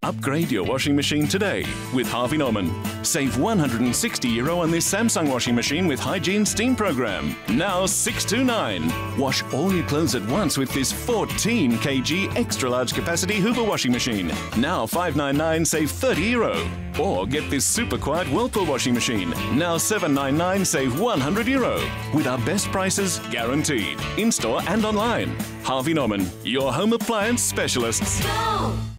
Upgrade your washing machine today with Harvey Norman. Save €160 on this Samsung washing machine with Hygiene Steam Program. Now $629. Wash all your clothes at once with this 14 kg extra large capacity Hoover washing machine. Now $599, save €30. Or get this super quiet Whirlpool washing machine. Now $799, save €100. With our best prices guaranteed. In store and online. Harvey Norman, your home appliance specialists. Go!